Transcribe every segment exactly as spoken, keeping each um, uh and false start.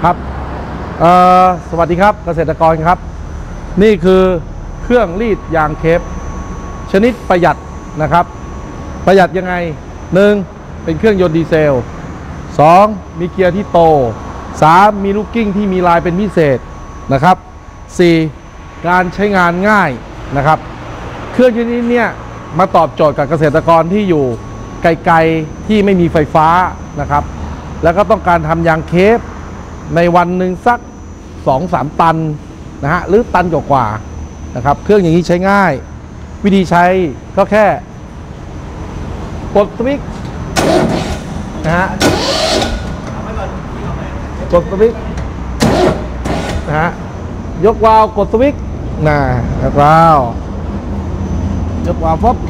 ครับสวัสดีครับเกษตรกรครับนี่คือเครื่องรีดยางเคปชนิดประหยัดนะครับประหยัดยังไงหนึ่งเป็นเครื่องยนต์ดีเซลสองมีเกียร์ที่โตสามมีลูกกิ้งที่มีลายเป็นพิเศษนะครับสี่การใช้งานง่ายนะครับเครื่องชนิดนี้มาตอบโจทย์กับเกษตรกรที่อยู่ไกลๆที่ไม่มีไฟฟ้านะครับแล้วก็ต้องการทำยางเคปในวันหนึ่งสัก สองถึงสาม ตันนะฮะหรือตันกว่าๆนะครับเครื่องอย่างนี้ใช้ง่ายวิธีใช้ก็แค่กดสวิตช์นะฮะกดสวิตช์นะฮะยกวาล์วกดสวิตช์นะยกวาล์วยกวาล์วปุ๊บ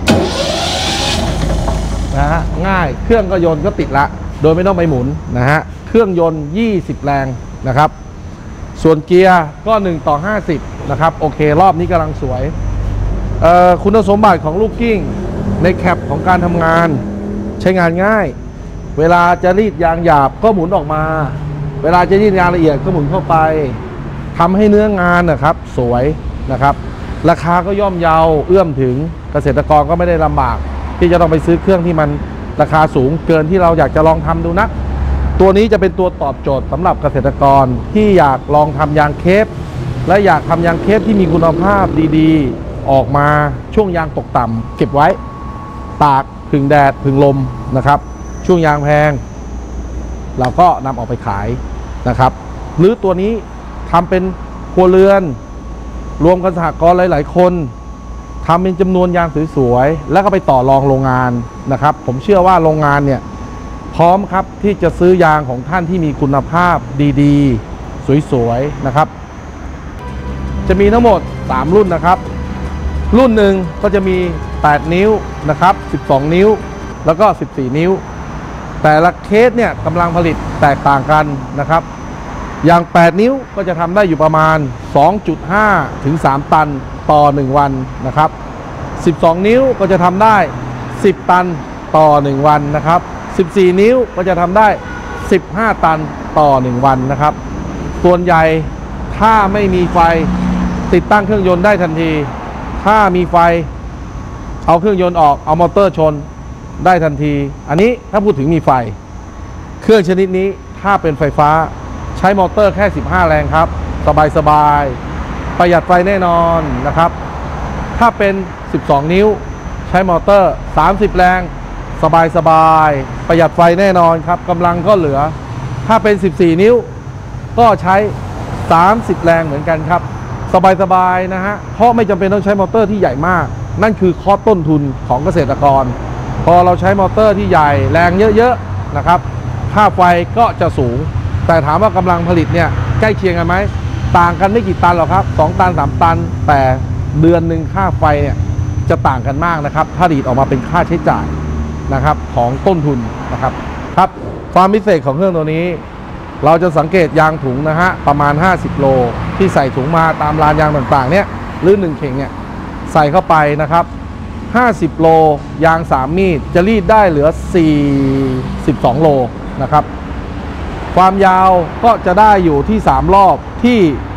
นะฮะง่ายเครื่องก็ยนต์ก็ติดละโดยไม่ต้องไปหมุนนะฮะเครื่องยนต์ยี่สิบแรงนะครับส่วนเกียร์ก็หนึ่งต่อห้าสิบนะครับโอเครอบนี้กำลังสวยคุณสมบัติของลูกกิ้งในแคปของการทำงานใช้งานง่ายเวลาจะรีดยางหยาบก็หมุนออกมาเวลาจะรีดยางละเอียดก็หมุนเข้าไปทำให้เนื้องานนะครับสวยนะครับราคาก็ย่อมเยาเอื้อมถึงเกษตรกรก็ไม่ได้ลำบากที่จะต้องไปซื้อเครื่องที่มันราคาสูงเกินที่เราอยากจะลองทำดูนะตัวนี้จะเป็นตัวตอบโจทย์สำหรับเกษตรกรที่อยากลองทำยางเคปและอยากทำยางเคปที่มีคุณภาพดีๆออกมาช่วงยางตกต่ำเก็บไว้ตากผึ่งแดดผึ่งลมนะครับช่วงยางแพงเราก็นำออกไปขายนะครับหรือตัวนี้ทำเป็นครัวเรือนรวมกันสหกรณ์หลายๆคนทำเป็นจำนวนยางสวยๆแล้วก็ไปต่อรองโรงงานนะครับผมเชื่อว่าโรงงานเนี่ยพร้อมครับที่จะซื้อยางของท่านที่มีคุณภาพดีๆสวยๆนะครับจะมีทั้งหมดสามรุ่นนะครับรุ่นหนึ่งก็จะมีแปดนิ้วนะครับสิบสองนิ้วแล้วก็สิบสี่นิ้วแต่ละเคสเนี่ยกำลังผลิตแตกต่างกันนะครับอย่างแปดนิ้วก็จะทำได้อยู่ประมาณ สองจุดห้า ถึง สาม ตันต่อหนึ่งวันนะครับสิบสองนิ้วก็จะทำได้สิบตันต่อหนึ่งวันนะครับสิบสี่นิ้วก็จะทำได้สิบห้าตันต่อหนึ่งวันนะครับส่วนใหญ่ถ้าไม่มีไฟติดตั้งเครื่องยนต์ได้ทันทีถ้ามีไฟเอาเครื่องยนต์ออกเอามอเตอร์ชนได้ทันทีอันนี้ถ้าพูดถึงมีไฟเครื่องชนิดนี้ถ้าเป็นไฟฟ้าใช้มอเตอร์แค่สิบห้าแรงครับสบายๆประหยัดไฟแน่นอนนะครับถ้าเป็นสิบสองนิ้วใช้มอเตอร์สามสิบแรงสบายๆประหยัดไฟแน่นอนครับกำลังก็เหลือถ้าเป็นสิบสี่นิ้วก็ใช้สามสิบแรงเหมือนกันครับสบายๆนะฮะเพราะไม่จำเป็นต้องใช้มอเตอร์ที่ใหญ่มากนั่นคือคอสต้นทุนของเกษตรกรพอเราใช้มอเตอร์ที่ใหญ่แรงเยอะๆนะครับค่าไฟก็จะสูงแต่ถามว่ากำลังผลิตเนี่ยใกล้เคียงกันไหมต่างกันไม่กี่ตันหรอกครับสองตันสามตันแต่เดือนหนึ่งค่าไฟเนี่ยจะต่างกันมากนะครับถ้าดีดออกมาเป็นค่าใช้จ่ายนะครับของต้นทุนนะครับครับความพิเศษของเครื่องตัวนี้เราจะสังเกตยางถุงนะฮะประมาณห้าสิบโลที่ใส่ถุงมาตามร้านยางต่างๆเนี่ยหรือหนึ่งเข่งเนี่ยใส่เข้าไปนะครับห้าสิบโลยางสามมีดจะรีดได้เหลือสี่สิบสองโลนะครับความยาวก็จะได้อยู่ที่สามรอบที่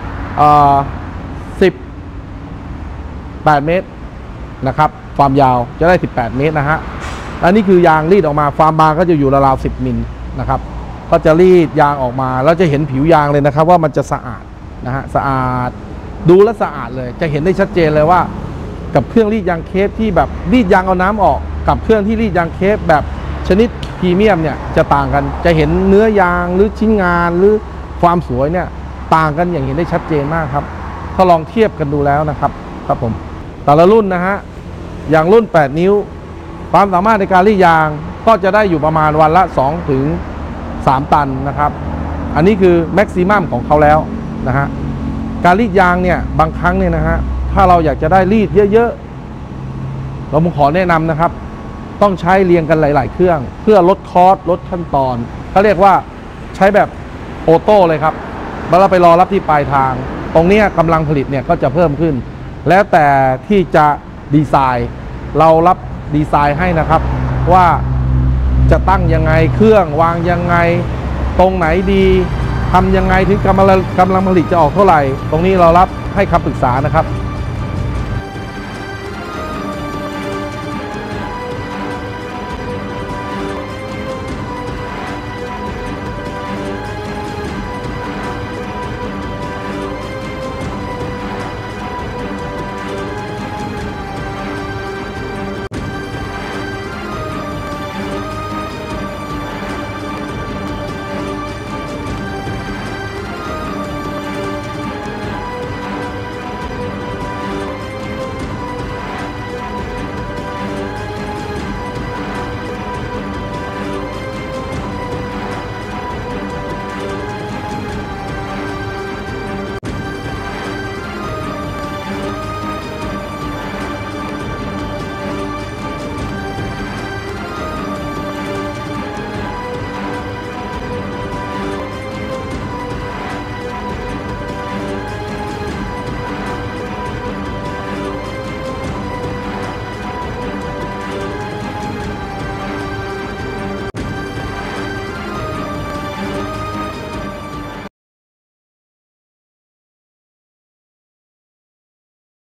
สิบแปดเมตรนะครับความยาวจะได้สิบแปดเมตรนะฮะอันนี้คือยางรีดออกมาความบางก็จะอยู่ราวๆสิบมิลนะครับก็จะรีดยางออกมาแล้วจะเห็นผิวยางเลยนะครับว่ามันจะสะอาดนะฮะสะอาดดูแลสะอาดเลยจะเห็นได้ชัดเจนเลยว่ากับเครื่องรีดยางเคปที่แบบรีดยางเอาน้ำออกกับเครื่องที่รีดยางเคปแบบชนิดพรีเมียมเนี่ยจะต่างกันจะเห็นเนื้อยางหรือชิ้นงานหรือความสวยเนี่ยต่างกันอย่างเห็นได้ชัดเจนมากครับถ้าลองเทียบกันดูแล้วนะครับครับผมแต่ละรุ่นนะฮะอย่างรุ่นแปดนิ้วความสามารถในการรีดยางก็จะได้อยู่ประมาณวันละสองถึงสามตันนะครับอันนี้คือแม็กซิมัมของเขาแล้วนะฮะการรีดยางเนี่ยบางครั้งเนี่ยนะฮะถ้าเราอยากจะได้รีดเยอะๆเราผมขอแนะนำนะครับต้องใช้เรียงกันหลายๆเครื่องเพื่อลดคอสลดขั้นตอนเขาเรียกว่าใช้แบบออโต้เลยครับเมื่อเราไปรอรับที่ปลายทางตรงนี้กำลังผลิตเนี่ยก็จะเพิ่มขึ้นแล้วแต่ที่จะดีไซน์เรารับดีไซน์ให้นะครับว่าจะตั้งยังไงเครื่องวางยังไงตรงไหนดีทำยังไงถึงกำลังกำลังผลิตจะออกเท่าไหร่ตรงนี้เรารับให้คำปรึกษานะครับ